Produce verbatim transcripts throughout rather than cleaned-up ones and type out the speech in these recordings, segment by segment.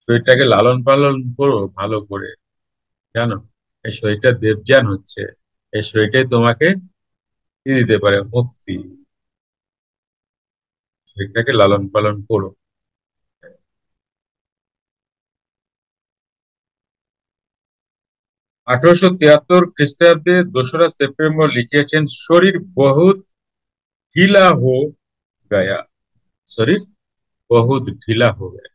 শরীরটাকে লালন পালন করো ভালো করে, জানো? এই শরীরটা দেবযান হচ্ছে। এই শরীরটাই তোমাকে কি দিতে পারে? মুক্তি। শরীরটাকে লালন পালন করো। আঠারোশো তিয়াত্তর খ্রিস্টাব্দে দোসরা সেপ্টেম্বর লিখিয়েছেন, শরীর বহুত ঢিলা হো গয়া। শরীর বহুত ঢিলা হো গয়া।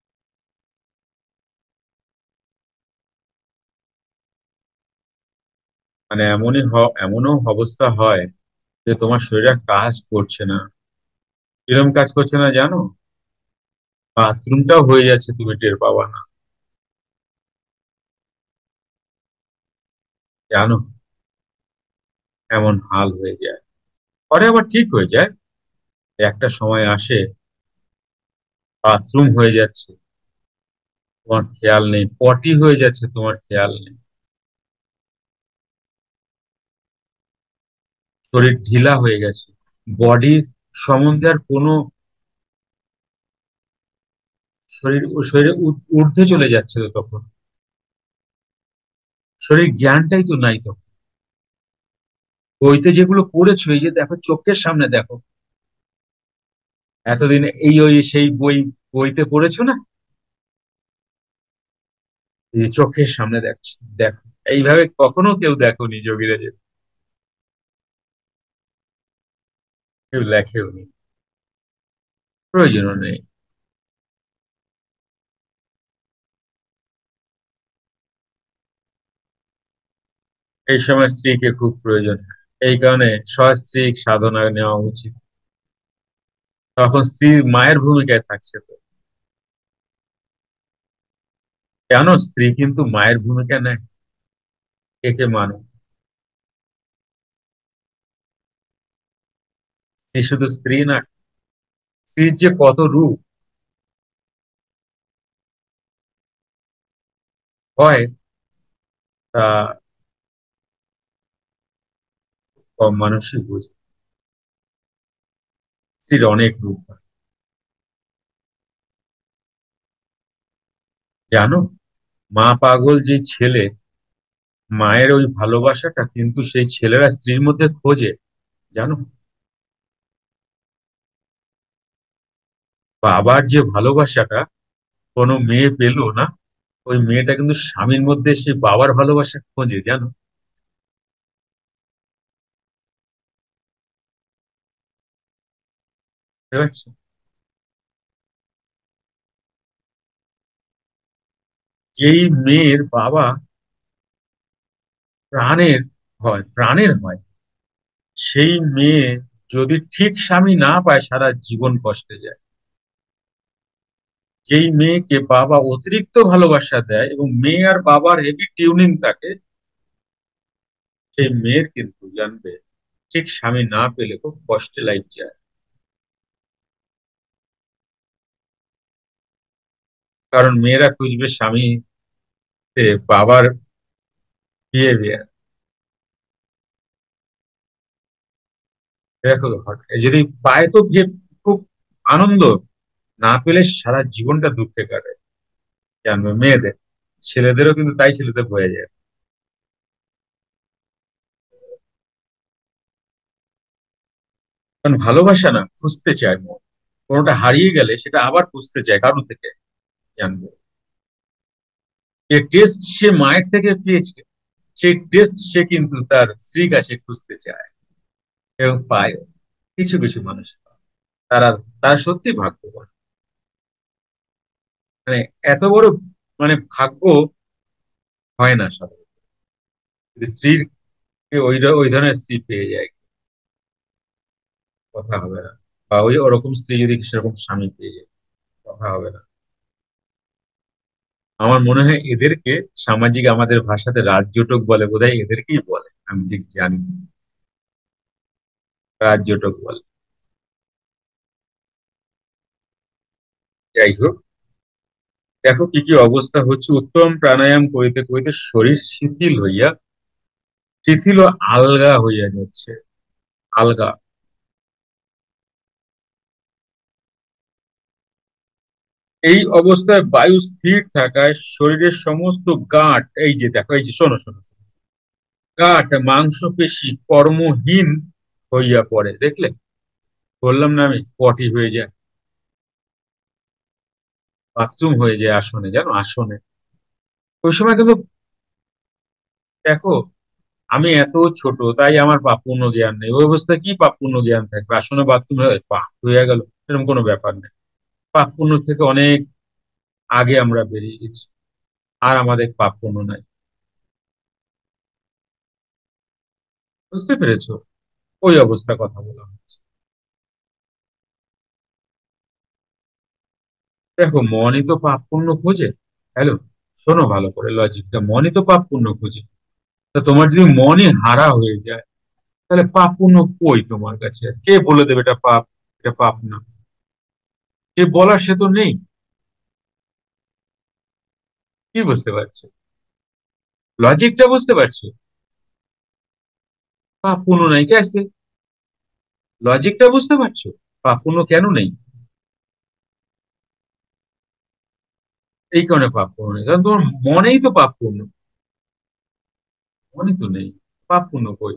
মানে এমনই হ- এমনও অবস্থা হয় যে তোমার শরীর আর কাজ করছে না। কিরম কাজ করছে না জানো? বাথরুমটাও হয়ে যাচ্ছে, তুমি টের পাবা না। জানো, এমন হাল হয়ে যায়। পরে আবার ঠিক হয়ে যায়। একটা সময় আসে, বাথরুম হয়ে যাচ্ছে, তোমার খেয়াল নেই। পটি হয়ে যাচ্ছে, তোমার খেয়াল নেই। শরীর ঢিলা হয়ে গেছে। বডির সম্বন্ধে আর কোনো শরীর ও শরীরে ঊর- ঊর্ধ্বে চলে যাচ্ছে তো তখন। শরীর জ্ঞানটাই তো নাই তখন। বইতে যেগুলো পড়েছো, এই যে দেখো, চোখের সামনে দেখো, এতদিন এই ওই সেই বই বইতে পড়েছো না? এই যে চোখের সামনে দেখছো, দেখো। এইভাবে কখনো কেউ দেখোনি যোগীরা, যে কেউ লেখেও নি। প্রয়োজনও নেই। এই সময় স্ত্রীকে খুব প্রয়োজন। এই কারণে সস্ত্রীক সাধনা নেওয়া উচিত। তখন স্ত্রী মায়ের ভূমিকায় থাকছে তো। কেন? স্ত্রী কিন্তু মায়ের ভূমিকা নেয়। কে কে মানে? স্ত্রী শুধু স্ত্রী না, স্ত্রীর যে কত রূপ হয়, তা কম মানুষই বুঝে। স্ত্রীর অনেক রূপ হয়। জানো, মা পাগল যে ছেলে, মায়ের ওই ভালোবাসাটা কিন্তু সেই ছেলেরা স্ত্রীর মধ্যে খোঁজে। জানো, বাবার যে ভালোবাসাটা কোনো মেয়ে পেলো না, ওই মেয়েটা কিন্তু স্বামীর মধ্যে সেই বাবার ভালোবাসা খোঁজে, জানো? বুঝতে পারছো? যেই মেয়ের বাবা প্রাণের হয়, প্রাণের হয়, সেই মেয়ে যদি ঠিক স্বামী না পায়, সারা জীবন কষ্টে যায়। যেই মেয়েকে বাবা অতিরিক্ত ভালোবাসা দেয় এবং মেয়ে আর বাবার হেভি টিউনিং থাকে, সেই মেয়ের কিন্তু জানবে, ঠিক স্বামী না পেলে খুব কষ্টে লাইফ যায়। কারণ মেয়েরা খুঁজবে স্বামী, বাবার বিহেভিয়ার। দেখো, যদি পায় তো যে খুব আনন্দ, না পেলে সারা জীবনটা দুঃখে কাটে। জানবে মেয়েদের, ছেলেদেরও কিন্তু তাই, ছেলেদের হয়ে যায়। কারণ ভালোবাসা না খুঁজতে চায় মন। কোনোটা হারিয়ে গেলে সেটা আবার খুঁজতে চায় কারো থেকে। জানবে, যে টেস্ট সে মায়ের থেকে পেয়েছে, সেই টেস্ট সে কিন্তু তার স্ত্রীর কাছে খুঁজতে চায় এবং পায়। কিছু কিছু মানুষ পায়। তারা তারা সত্যি ভাগ্যবান। মানে এত বড়, মানে ভাগ্য হয় না সব। স্ত্রীর ওই র- ওই ধরনের স্ত্রী পেয়ে যায়, কথা হবে না। বা ওই ওরকম স্ত্রী যদি সেরকম স্বামী পেয়ে যায়, কথা হবে না। আমার মনে হয় এদেরকে সামাজিক, আমাদের ভাষাতে রাজ্যটক বলে বোধহয়, এদেরকেই বলে, আমি ঠিক জানি না। রাজ্যটক বলে। যাই হোক, দেখো কি কি অবস্থা হচ্ছে। উত্তম প্রাণায়াম করিতে করিতে শরীর শিথিল হইয়া, শিথিল ও আলগা হইয়া যাচ্ছে। আলগা। এই অবস্থায় বায়ু স্থির থাকায় শরীরের সমস্ত গাঁট, এই যে দেখো, এই যে শোনো শোনো শোনো, গাঁট মাংসপেশি কর্মহীন হইয়া পড়ে। দেখলে, বললাম না আমি, পটি হয়ে যায়, বাথরুম হয়ে যায় আসনে, জানো, আসনে। ওই সময় কিন্তু, দেখো, আমি এত ছোট, তাই আমার পাপ পূর্ণ জ্ঞান নেই। ওই অবস্থায় কি পাপ পূর্ণ জ্ঞান থাকবে? আসনে বাথরুম পাপ হয়ে গেল, এরকম কোনো ব্যাপার নেই। পাপ পূর্ণ থেকে অনেক আগে আমরা বেরিয়ে গেছি, আর আমাদের পাপ পূর্ণ নাই। বুঝতে পেরেছো? ওই অবস্থা কথা বলা হচ্ছে। দেখো, মনই তো পাপ পুণ্য খোঁজে। হ্যালো, শোনো ভালো করে লজিকটা, মনই তো পাপ পুণ্য খোঁজে। তা তোমার যদি মনই হারা হয়ে যায়, তাহলে পাপ পুণ্য কই তোমার কাছে? কে বলে দেবে এটা পাপ, এটা পাপ না? কে বলার সে তো নেই। কি বুঝতে পারছো? লজিকটা বুঝতে পারছো? পাপ পুণ্য নাই কে আছে? লজিকটা বুঝতে পারছো? পাপ পুণ্য কেন নেই? এই কারণে পাপ পুণ্য নেই, কারণ তোমার মনেই তো পাপ পুণ্য। মনই তো নেই, পাপ পুণ্য কই?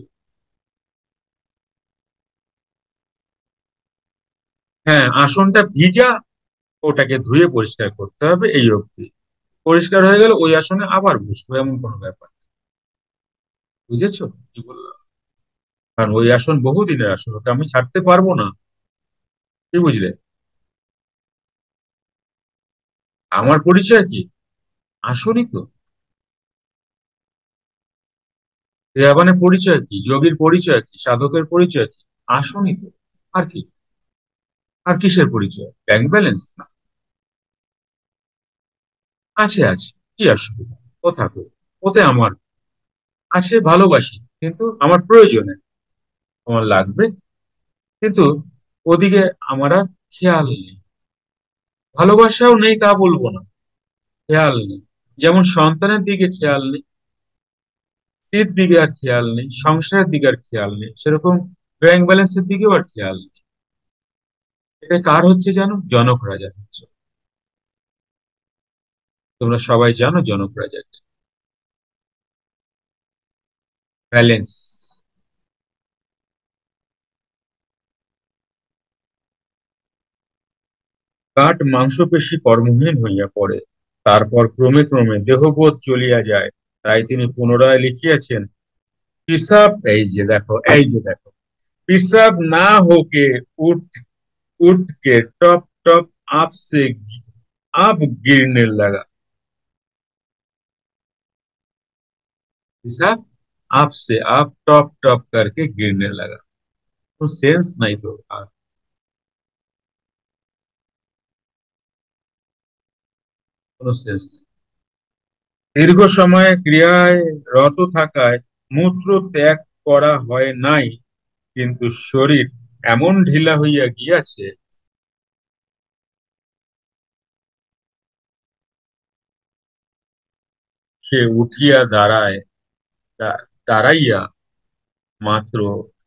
হ্যাঁ, আসনটা ভিজা, ওটাকে ধুয়ে পরিষ্কার করতে হবে, এই অবধি। পরিষ্কার হয়ে গেলে ওই আসনে আবার বসবো, এমন কোনো ব্যাপার। বুঝেছো কি বললাম? কারণ ওই আসন বহুদিনের আসন, ওটা আমি ছাড়তে পারবো না। কি বুঝলে? আমার পরিচয় কি? আসনই তো। রেয়াবানের পরিচয় কি? যোগীর পরিচয় কি? সাধকের পরিচয় কি? আসনই তো। আর কি? আর কিসের পরিচয়? ব্যাংক ব্যালেন্স না? আছে আছে, কি অসুবিধা? ও থাকুক, ওতে আমার আছে, ভালোবাসি, কিন্তু আমার প্রয়োজনে আমার লাগবে, কিন্তু ওদিকে আমার আর খেয়াল নেই। ভালোবাসাও নেই তা বলবো না, খেয়াল নেই। যেমন সন্তানের দিকে খেয়াল নেই, স্ত্রীর দিকে আর খেয়াল নেই, সংসারের দিকে আর খেয়াল নেই, সেরকম ব্যাংক ব্যালেন্সের দিকেও আর খেয়াল নেই। এটা কার হচ্ছে জানো? জনক রাজা হচ্ছে। তোমরা সবাই জানো জনক রাজাকে। ব্যালেন্স। কাঠ মাংসপেশি কর্মহীন হইয়া পড়ে, তারপর ক্রমে ক্রমে দেহবোধ চলিয়া যায়। তাই তিনি পুনরায় লিখিয়াছেন, পিসাব, এই যে দেখো, এই যে দেখো, पिसाब ना होके उठ उठ के टप टप आप से आप गिरने लगा। पिसाब आप से आप टप टप करके गिरने लगा। तो सेंस नहीं तो আর কোনো সেন্স নেই। দীর্ঘ সময় ক্রিয়ায় রত থাকায় মূত্র ত্যাগ করা হয় নাই, কিন্তু শরীর এমন ঢিলা হইয়া গিয়াছে, সে উঠিয়া দাঁড়ায়, দা- দাঁড়াইয়া মাত্র,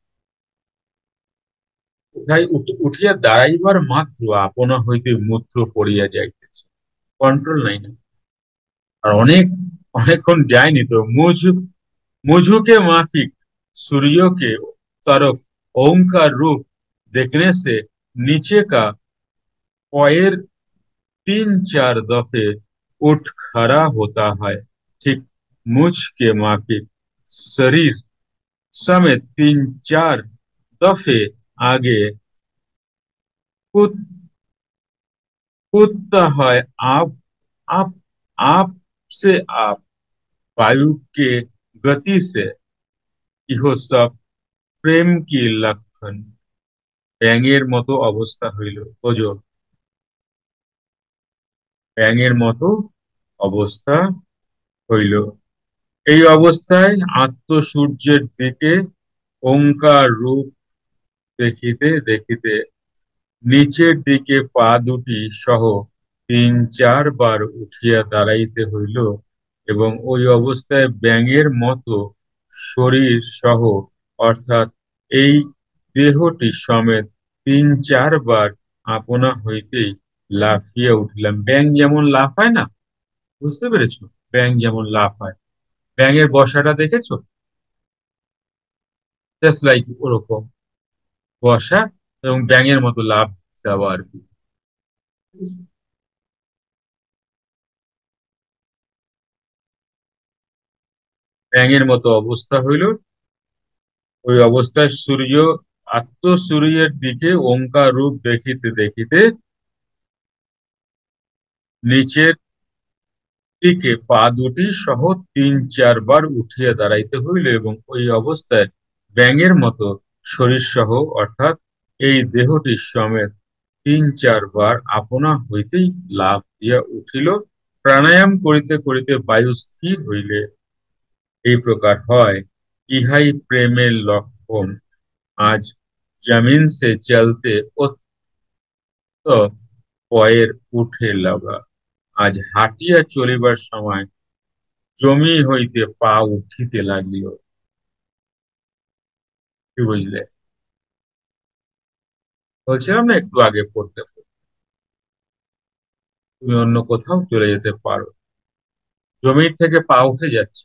উঠাই উঠ- উঠিয়া দাঁড়াইবার মাত্র আপনা হইতে মূত্র পড়িয়া যাইতেছে। কন্ট্রোল নাই না। আর অনেক, অনেকক্ষণ যায়নি তো। মুঝ मुझके माफिक सूर्यों के तरफ ओंकार रूप देखने से नीचे का पैर तीन चार दफे उठ खड़ा होता है। ठीक मुझ के माफिक शरीर समेत तीन चार दफे आगे कूद कूदता है। आप आप आप से आप वायु के गति से इहो सब প্রেম কি লক্ষণ। ব্যাঙের মতো অবস্থা হইল, ওজো, ব্যাঙের মতো অবস্থা হইল। এই অবস্থায় আত্মসূর্যের দিকে ওঙ্কার রূপ দেখিতে দেখিতে নিচের দিকে পা দুটি সহ তিন চার বার উঠিয়া দাঁড়াইতে হইল, এবং ওই অবস্থায় ব্যাঙের মতো শরীর সহ, অর্থাৎ এই দেহটি সমেত তিন চারবার আপনা হইতেই লাফিয়ে উঠলাম। ব্যাঙ যেমন লাফায় না, বুঝতে পেরেছো? ব্যাঙ যেমন লাফায়, ব্যাঙের বসাটা দেখেছো? জাস্ট লাইক ওরকম বসা, এবং ব্যাঙের মতো লাফ দেওয়া আর কি। ব্যাঙের মতো অবস্থা হইল। ওই অবস্থায় সূর্য আত্ম সূর্যের দিকে ওঙ্কার রূপ দেখিতে দেখিতে নিচের দিকে পা দুটি সহ তিন চারবার উঠিয়া দাঁড়াইতে হইল, এবং ওই অবস্থায় ব্যাঙের মতো শরীর সহ, অর্থাৎ এই দেহটি সমেত তিন চারবার আপনা হইতেই লাফ দিয়া উঠিল। প্রাণায়াম করিতে করিতে বায়ু স্থির হইলে এই প্রকার হয়। ইহাই প্রেমের লক্ষণ। আজ জমিন সে চলতে তো পয়ের উঠে লাগা। আজ হাঁটিয়া চলিবার সময় জমি হইতে পা উঠিতে লাগিল। কি বুঝলে? বলছিলাম না একটু আগে পড়তে পড়তে তুমি অন্য কোথাও চলে যেতে পারো, জমির থেকে পা উঠে যাচ্ছে।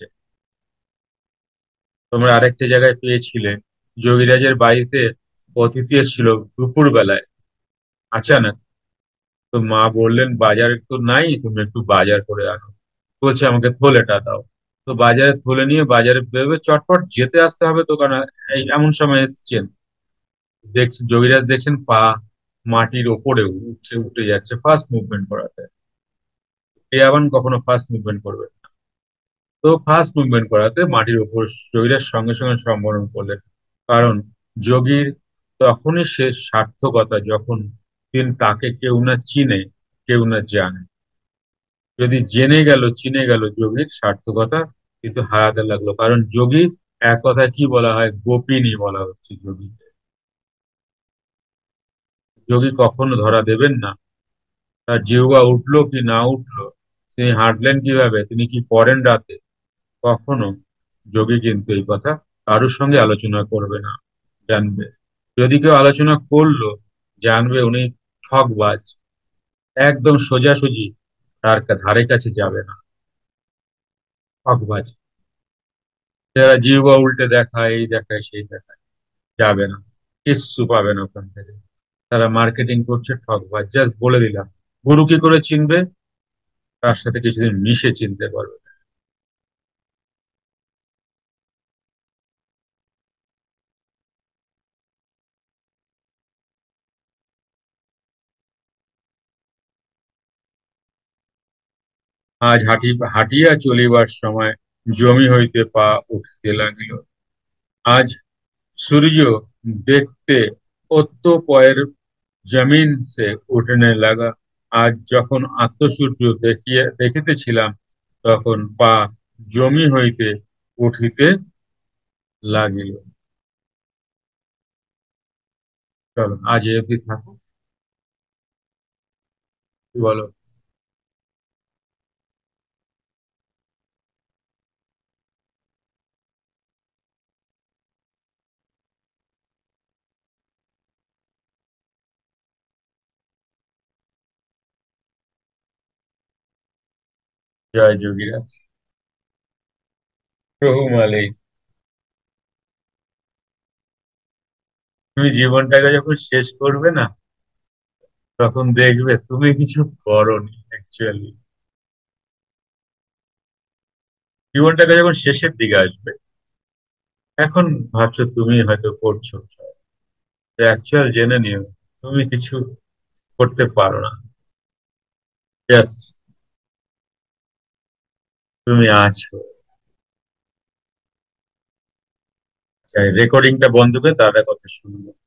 তোমরা আরেকটা জায়গায় পেয়েছিলে, যোগীরাজের বাড়িতে অতিথি এসেছিল দুপুর বেলায় আচানক। তো মা বললেন বাজার তো নাই, তুমি একটু বাজার করে আনো। বলছে আমাকে থলেটা দাও। তো বাজারে থলে নিয়ে বাজারে বেরোবে, চটপট যেতে আসতে হবে দোকানে। এই এমন সময় এসছেন, দেখছেন যোগীরাজ, দেখছেন পা মাটির ওপরে উঠে উঠে যাচ্ছে ফার্স্ট মুভমেন্ট করাতে। এ আবার কখনো ফার্স্ট মুভমেন্ট করবে না। তো ফার্স্ট মুভমেন্ট করাতে মাটির উপর যোগীরাজ সঙ্গে সঙ্গে সম্বরণ করলেন। কারণ যোগীর তখনই শেষ সার্থকতা যখন তিনি তাকে কেউ না চিনে, কেউ না জানে। যদি জেনে গেল, চিনে গেল, যোগীর সার্থকতা কিন্তু হারাতে লাগলো। কারণ যোগী, এক কথা কি বলা হয়, গোপিনী বলা হচ্ছে যোগীকে। যোগী কখনো ধরা দেবেন না তার জিহ্বা উঠলো কি না উঠলো, তিনি হাঁটলেন কিভাবে, তিনি কি করেন রাতে, কখনো যোগী কিন্তু এই কথা কারোর সঙ্গে আলোচনা করবে না। জানবে, যদি কেউ আলোচনা করলো, জানবে উনি ঠকবাজ, একদম সোজাসুজি তার কা- ধারে কাছে যাবে না, ঠকবাজ। যারা জিহ্বা উল্টে দেখায়, এই দেখায় সেই দেখায়, যাবে না, কিচ্ছু পাবে না ওখান থেকে। তারা মার্কেটিং করছে, ঠকবাজ। জাস্ট বলে দিলাম। গুরু কি করে চিনবে? তার সাথে কিছুদিন মিশে চিনতে পারবে। আজ হাঁটি হাঁটিয়া চলিবার সময় জমি হইতে পা উঠিতে লাগিল। আজ সূর্য দেখতে অত্য পয়ের জমিন সে উঠনে লাগা। আজ যখন আত্মসূর্য দেখিয়ে দেখিতেছিলাম, তখন পা জমি হইতে উঠিতে লাগিল। চলো আজ এ অবধি থাকো, কি বলো? জয় যোগীরাজ। প্রভু মালিক। তুমি জীবনটাকে যখন শেষ করবে না, তখন দেখবে তুমি কিছু করোনি অ্যাকচুয়ালি। জীবনটাকে যখন শেষের দিকে আসবে, এখন ভাবছো তুমি হয়তো করছো, অ্যাকচুয়াল জেনে নিও তুমি কিছু করতে পারো না। জাস্ট তুমি আছো। রেকর্ডিংটা বন্ধ করে তাদের কথা শুনবো।